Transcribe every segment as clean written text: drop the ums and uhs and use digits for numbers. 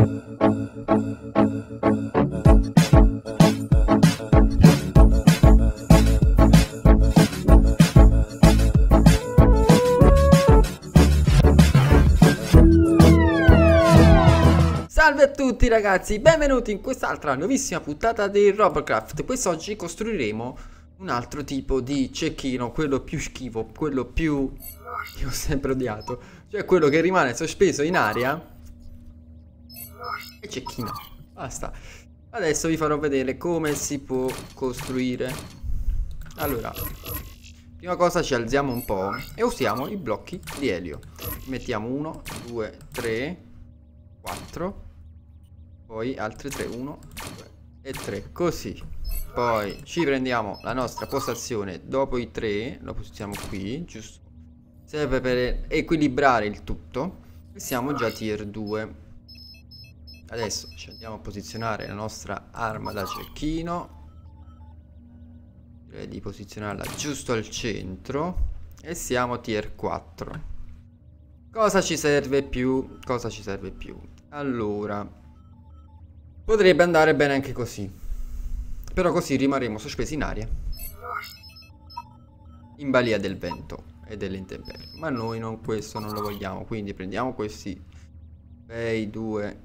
Salve a tutti ragazzi, benvenuti in quest'altra nuovissima puntata di Robocraft. Quest'oggi costruiremo un altro tipo di cecchino, quello più schifo, quello più... che ho sempre odiato. Cioè quello che rimane sospeso in aria e cecchino, basta. Adesso vi farò vedere come si può costruire. Allora, prima cosa ci alziamo un po' e usiamo i blocchi di elio. Mettiamo 1, 2, 3, 4. Poi altri 3, 1, 2 e 3, così. Poi ci prendiamo la nostra postazione dopo i 3, lo posizioniamo qui, giusto. Serve per equilibrare il tutto. E siamo già tier 2. Adesso ci andiamo a posizionare la nostra arma da cecchino. Direi di posizionarla giusto al centro. E siamo tier 4. Cosa ci serve più? Cosa ci serve più? Allora... potrebbe andare bene anche così. Però così rimarremo sospesi in aria, in balia del vento e delle intemperie. Ma noi questo non lo vogliamo. Quindi prendiamo questi bei due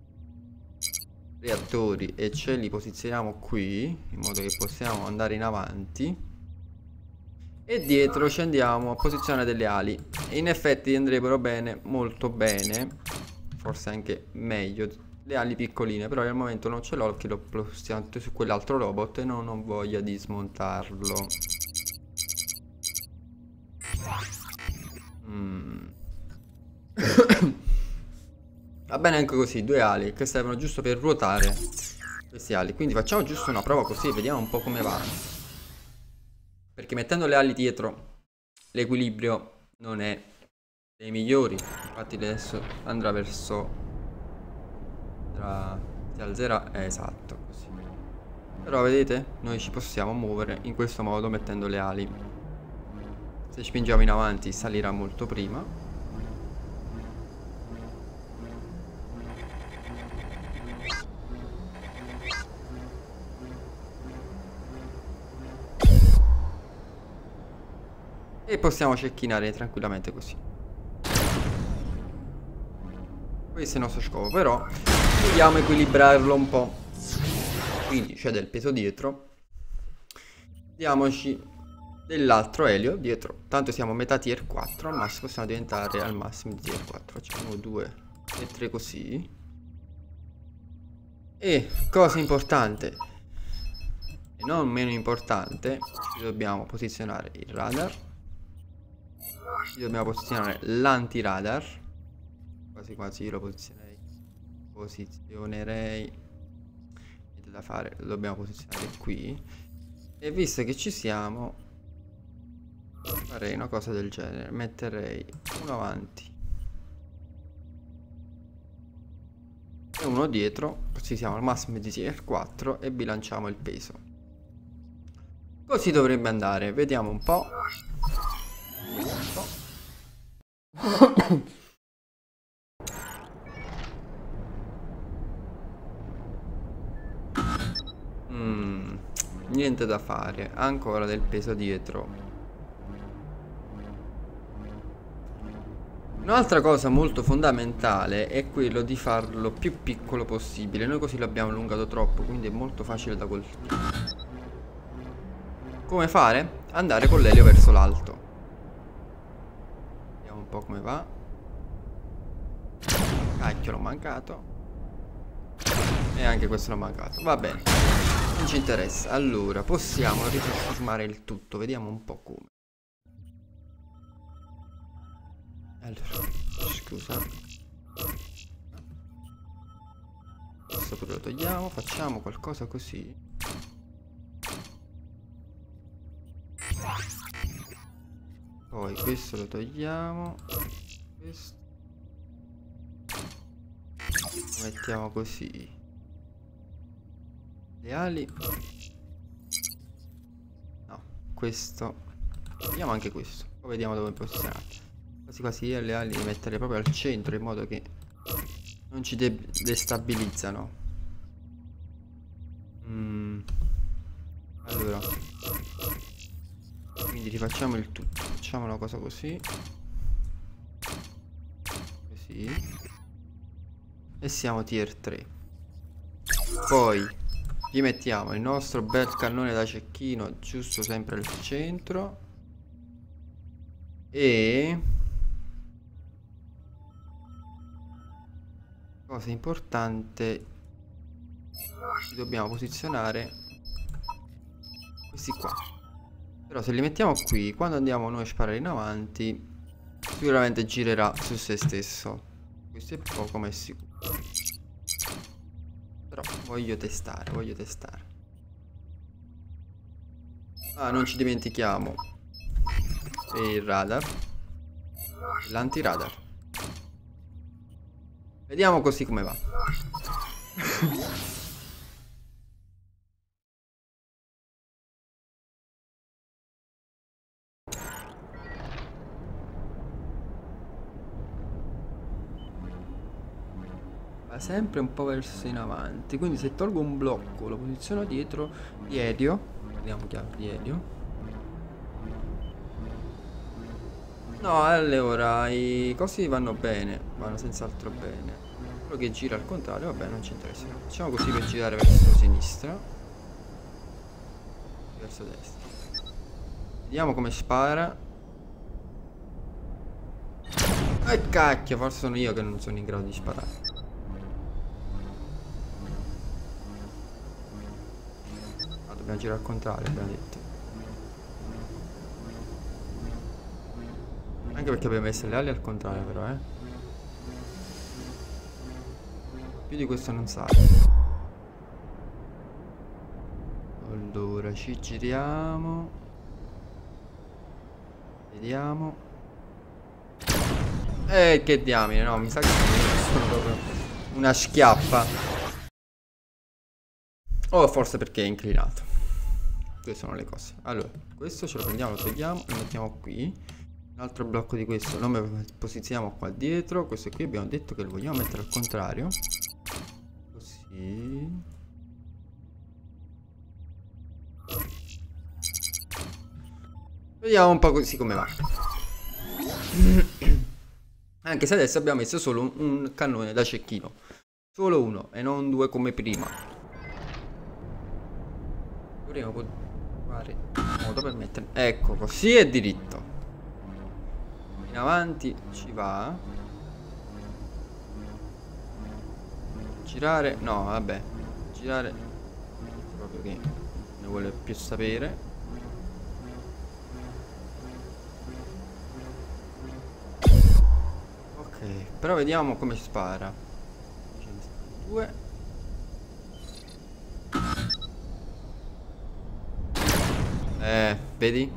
reattori e ce li posizioniamo qui, in modo che possiamo andare in avanti. E dietro ci andiamo a posizionare delle ali. E in effetti andrebbero bene, molto bene, forse anche meglio le ali piccoline, però al momento non ce l'ho perché l'ho posizionato su quell'altro robot e non ho voglia di smontarlo. Va bene anche così, due ali che servono giusto per ruotare questi ali. Quindi facciamo giusto una prova così e vediamo un po' come va. Perché mettendo le ali dietro l'equilibrio non è dei migliori. Infatti adesso andrà verso... si alzerà, esatto, così. Però vedete, noi ci possiamo muovere in questo modo mettendo le ali. Se spingiamo in avanti salirà molto prima. E possiamo cecchinare tranquillamente così. Questo è il nostro scopo, però dobbiamo equilibrarlo un po'. Quindi c'è del peso dietro. Diamoci dell'altro elio dietro. Tanto siamo a metà tier 4. Al massimo possiamo diventare al massimo di tier 4. Facciamo 2 e 3 così. E cosa importante e non meno importante, ci dobbiamo posizionare il radar. Ci dobbiamo posizionare l'antiradar. Quasi quasi io lo posizionerei. Niente da fare, lo dobbiamo posizionare qui. E visto che ci siamo, farei una cosa del genere. Metterei uno avanti e uno dietro, così siamo al massimo di tier 4 e bilanciamo il peso. Così dovrebbe andare, vediamo un po'. Niente da fare, ancora del peso dietro. Un'altra cosa molto fondamentale è quello di farlo più piccolo possibile. Noi così l'abbiamo allungato troppo, quindi è molto facile da colpire. Come fare? Andare con l'elio verso l'alto. Vediamo un po' come va. Cacchio, l'ho mancato. E anche questo l'ho mancato. Va bene, non ci interessa. Allora, possiamo ritrasformare il tutto. Vediamo un po' come. Allora, scusa. Questo pure lo togliamo. Facciamo qualcosa così. Poi questo lo togliamo. Questo lo mettiamo così. Le ali. No, questo. Togliamo anche questo. Poi vediamo dove posizionarci. Quasi quasi io le ali le metterei proprio al centro, in modo che Non ci destabilizzano. Allora, quindi rifacciamo il tutto. Facciamo una cosa così. Così. E siamo tier 3. Poi gli mettiamo il nostro bel cannone da cecchino giusto sempre al centro. E cosa importante, ci dobbiamo posizionare questi qua. Però se li mettiamo qui, quando andiamo noi a sparare in avanti, sicuramente girerà su se stesso. Questo è poco ma è sicuro. Però voglio testare, voglio testare. Ah, non ci dimentichiamo il radar, l'antiradar. Vediamo così come va. Va sempre un po' verso in avanti. Quindi se tolgo un blocco, lo posiziono dietro di Elio. Vediamo chiave di Elio. No, allora i cosi vanno bene, vanno senz'altro bene. Quello che gira al contrario, vabbè, non ci interessa. Facciamo così per girare verso sinistra. Verso destra. Vediamo come spara. Cacchio, forse sono io che non sono in grado di sparare. Ah, dobbiamo girare al contrario, abbiamo detto. Anche perché abbiamo messo le ali al contrario però, Più di questo non sa. Allora, ci giriamo. Vediamo. Che diamine, no, mi sa che sono proprio una schiappa. O forse perché è inclinato. Queste sono le cose. Allora, questo ce lo prendiamo, lo togliamo e lo mettiamo qui. Un altro blocco di questo lo posizioniamo qua dietro. Questo qui abbiamo detto che lo vogliamo mettere al contrario. Così. Vediamo un po' così come va. Anche se adesso abbiamo messo solo un cannone da cecchino. Solo uno e non due come prima. Dovremmo fare modo per mettere. Ecco, così è diritto. In avanti ci va. Girare. No, vabbè. Girare. Proprio che ne vuole più sapere. Ok, però vediamo come spara. Due. Vedi?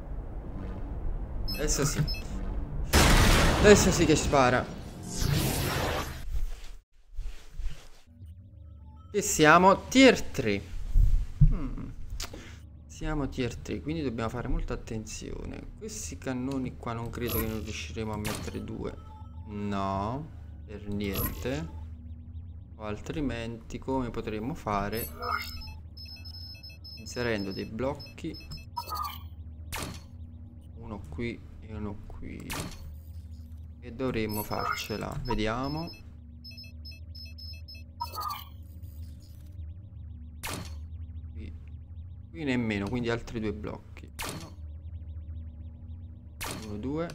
Adesso sì. Adesso sì che spara. E siamo tier 3. Siamo tier 3, quindi dobbiamo fare molta attenzione. Questi cannoni qua non credo che non riusciremo a mettere due. No, per niente. O altrimenti come potremmo fare? Inserendo dei blocchi. Uno qui e uno qui. E dovremmo farcela. Vediamo. Qui nemmeno, quindi altri due blocchi. Uno, due.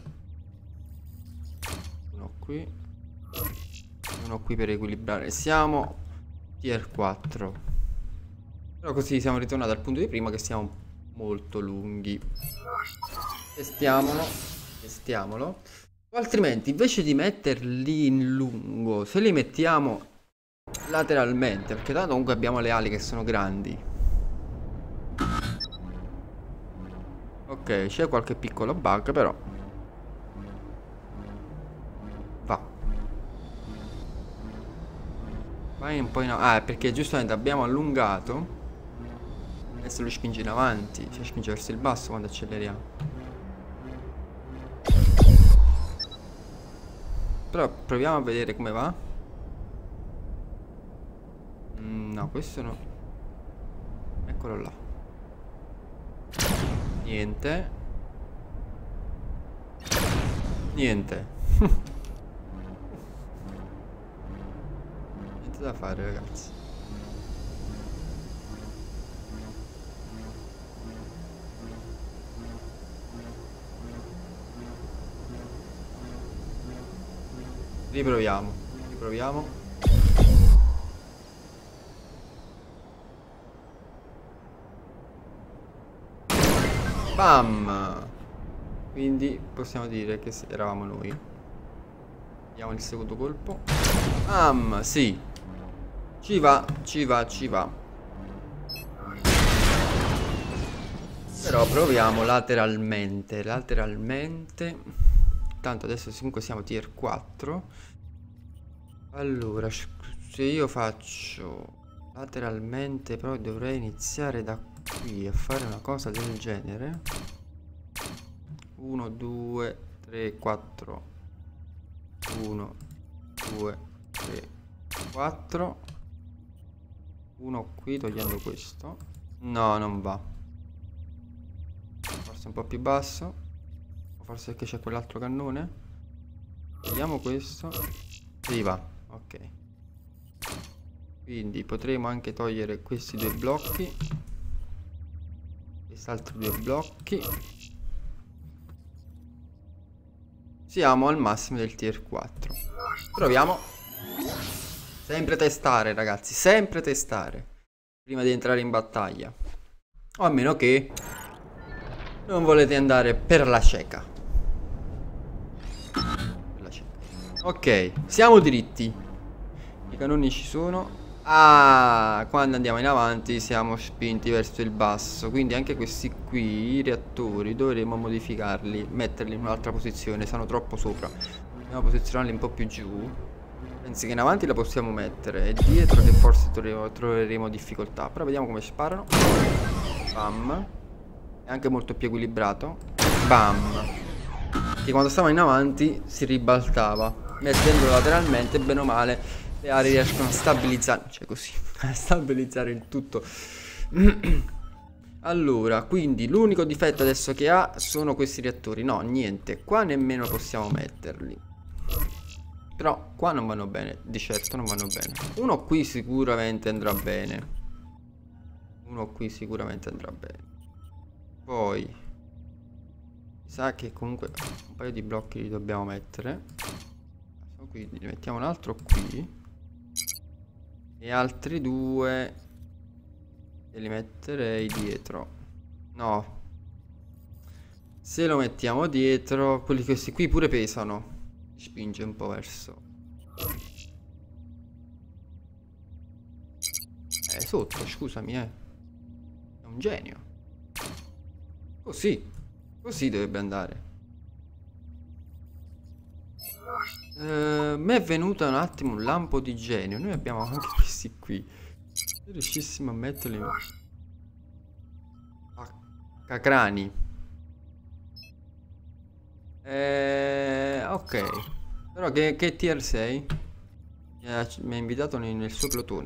Uno qui. Uno qui per equilibrare. Siamo tier 4. Però così siamo ritornati al punto di prima che siamo molto lunghi. Testiamolo. Testiamolo. O altrimenti invece di metterli in lungo, se li mettiamo lateralmente, perché tanto comunque abbiamo le ali che sono grandi. Ok, c'è qualche piccolo bug però va. Vai un po' in avanti. Ah, perché giustamente abbiamo allungato. Adesso lo spinge in avanti. Cioè spinge verso il basso quando acceleriamo. Però proviamo a vedere come va. No, questo no. Eccolo là. Niente. Niente. Niente da fare, ragazzi. Riproviamo. Riproviamo. Bam! Quindi possiamo dire che eravamo noi. Vediamo il secondo colpo. Bam! Sì. Ci va, ci va, ci va. Però proviamo lateralmente. Lateralmente. Tanto adesso comunque siamo tier 4. Allora, se io faccio lateralmente, però dovrei iniziare da qui a fare una cosa del genere. 1, 2, 3, 4. 1, 2, 3, 4. Uno qui togliendo questo. No, non va. Forse un po' più basso. Forse perché c'è quell'altro cannone. Vediamo questo. Sì, va. Ok. Quindi potremo anche togliere questi due blocchi. Quest'altro due blocchi. Siamo al massimo del tier 4. Proviamo. Sempre testare, ragazzi. Sempre testare. Prima di entrare in battaglia. O a meno che non volete andare per la cieca. Ok, siamo dritti. I cannoni ci sono. Ah, quando andiamo in avanti siamo spinti verso il basso. Quindi anche questi qui, i reattori, dovremo modificarli, metterli in un'altra posizione. Sono troppo sopra. Dobbiamo posizionarli un po' più giù. Pensi che in avanti la possiamo mettere. E dietro che forse troveremo difficoltà. Però vediamo come sparano. Bam. È anche molto più equilibrato. Bam. Che quando stava in avanti si ribaltava. Mettendolo lateralmente, bene o male, le aree riescono a stabilizzare. Cioè così, a stabilizzare il tutto. Allora, quindi l'unico difetto adesso che ha sono questi reattori. No, niente, qua nemmeno possiamo metterli. Però qua non vanno bene, di certo non vanno bene. Uno qui sicuramente andrà bene. Uno qui sicuramente andrà bene. Poi mi sa che comunque un paio di blocchi li dobbiamo mettere. Quindi ne mettiamo un altro qui. E altri due. E li metterei dietro. No. Se lo mettiamo dietro, questi qui pure pesano. Spinge un po' verso. Sotto, scusami, È un genio. Così. Così dovrebbe andare. Mi è venuto un attimo un lampo di genio. Noi abbiamo anche questi qui. Se riuscissimo a metterli a cacrani. Ok. Però che tier sei? Mi ha invitato nel suo plotone.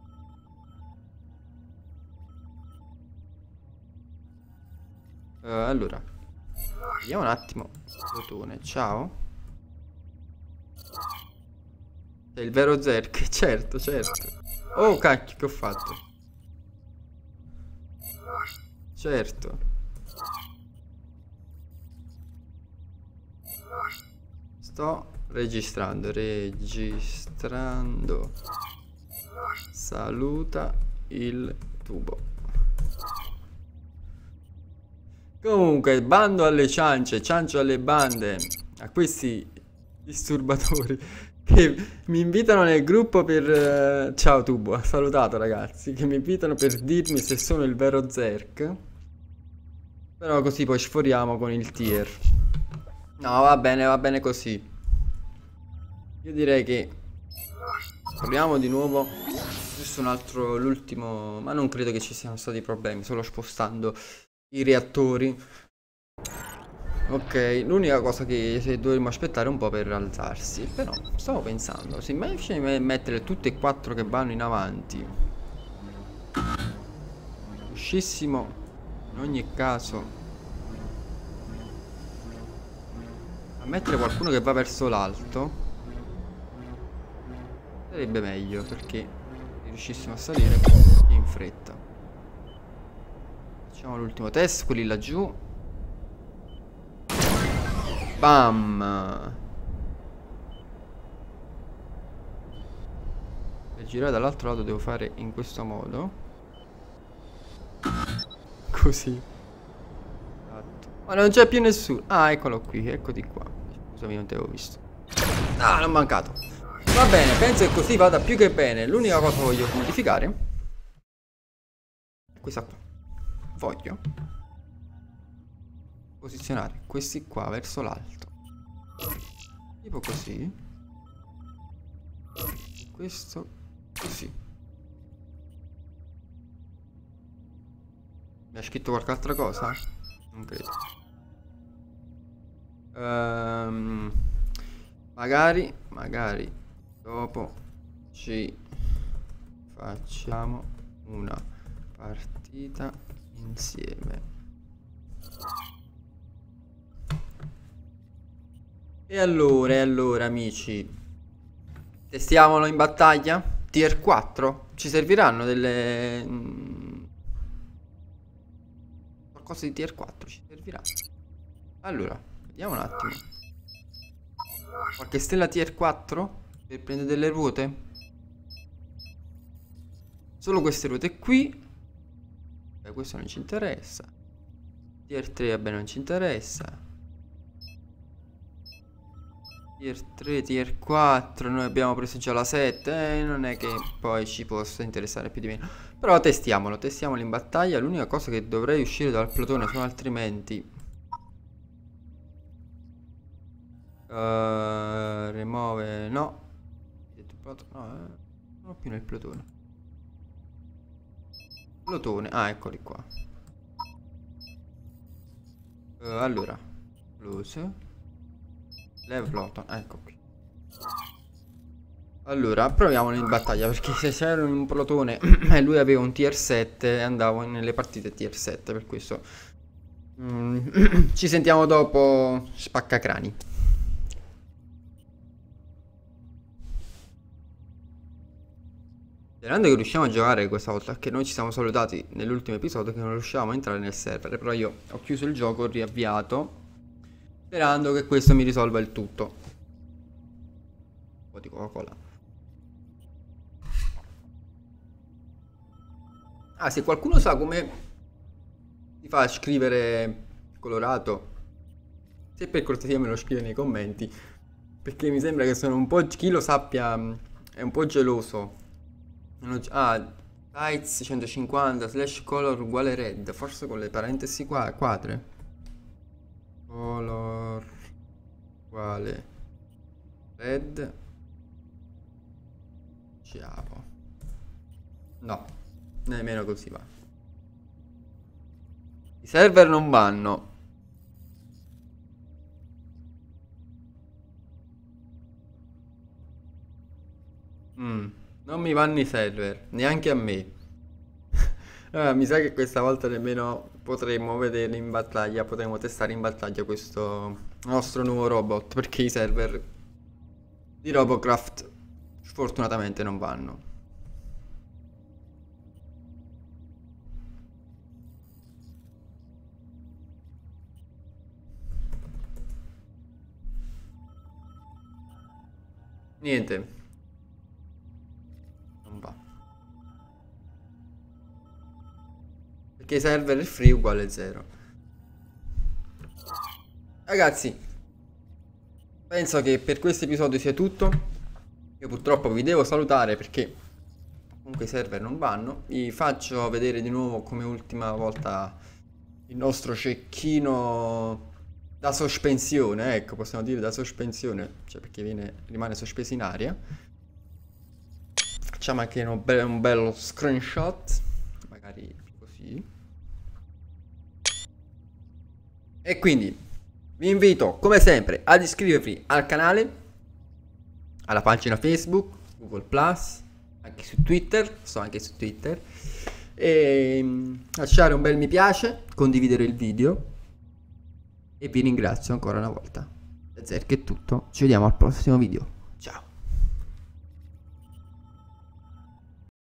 Allora, vediamo un attimo. Plotone, ciao. Sei il vero Zerk, certo, certo. Oh, cacchio, che ho fatto? Certo. Sto registrando. Saluta il tubo. Comunque, bando alle ciance, ciancio alle bande. A questi disturbatori che mi invitano nel gruppo per... Ciao Tubo, ha salutato ragazzi. Che mi invitano per dirmi se sono il vero Zerk. Però così poi sforiamo con il tier. No, va bene così. Io direi che proviamo di nuovo. Questo è un altro, l'ultimo. Ma non credo che ci siano stati problemi, solo spostando i reattori. Ok, l'unica cosa che se dovremmo aspettare un po' per alzarsi. Però stavo pensando, se invece di mettere tutte e quattro che vanno in avanti, riuscissimo in ogni caso a mettere qualcuno che va verso l'alto, sarebbe meglio, perché riuscissimo a salire in fretta. Facciamo l'ultimo test, quelli laggiù. Bam! Per girare dall'altro lato devo fare in questo modo. Così. Esatto. Ma non c'è più nessuno. Ah, eccolo qui, eccoti qua. Scusami, non ti avevo visto. Ah, l'ho mancato. Va bene, penso che così vada più che bene. L'unica cosa che voglio modificare è questa qua. Voglio posizionare questi qua verso l'alto. Tipo così. Questo così. Mi ha scritto qualche altra cosa? Non credo. Magari dopo ci facciamo una partita insieme. E allora amici, testiamolo in battaglia? Tier 4? Ci serviranno delle... qualcosa di tier 4 ci servirà. Allora, vediamo un attimo. Qualche stella tier 4? Per prendere delle ruote? Solo queste ruote qui. Beh, questo non ci interessa. Tier 3, vabbè, non ci interessa. Tier 3, tier 4, noi abbiamo preso già la 7, non è che poi ci possa interessare più di meno. Però testiamolo in battaglia. L'unica cosa che dovrei uscire dal plotone sono altrimenti... rimuove, no. No, non ho più nel plotone. Plotone, ah, eccoli qua. Allora, close. Level 8, ecco qui. Allora, proviamolo in battaglia, perché se c'era in un plotone e lui aveva un tier 7, andavo nelle partite tier 7, per questo. Ci sentiamo dopo, spaccacrani. Sperando che riusciamo a giocare questa volta, perché noi ci siamo salutati nell'ultimo episodio che non riuscivamo a entrare nel server, però io ho chiuso il gioco, ho riavviato, sperando che questo mi risolva il tutto. Un po' di Coca-Cola. Ah, se qualcuno sa come si fa a scrivere colorato, se per cortesia me lo scrive nei commenti, perché mi sembra che sono un po'... chi lo sappia è un po' geloso. Ah, size 150 slash color uguale red, forse con le parentesi qua, quadre. Color uguale red. Ciao. No, nemmeno così va. I server non vanno. Non mi vanno i server, neanche a me. Allora, mi sa che questa volta nemmeno potremo vedere in battaglia, potremo testare in battaglia questo nostro nuovo robot, perché i server di Robocraft sfortunatamente non vanno. Niente. Non va. Perché server free uguale 0. Ragazzi, penso che per questo episodio sia tutto. Io purtroppo vi devo salutare perché comunque i server non vanno. Vi faccio vedere di nuovo come ultima volta il nostro cecchino da sospensione, ecco, possiamo dire da sospensione, cioè perché rimane sospeso in aria. Facciamo anche un bello screenshot, magari così. E quindi Vi invito come sempre ad iscrivervi al canale, alla pagina Facebook, Google Plus, anche su Twitter, sto anche su Twitter, e lasciare un bel mi piace, condividere il video e vi ringrazio ancora una volta. Da Zerk è tutto, ci vediamo al prossimo video.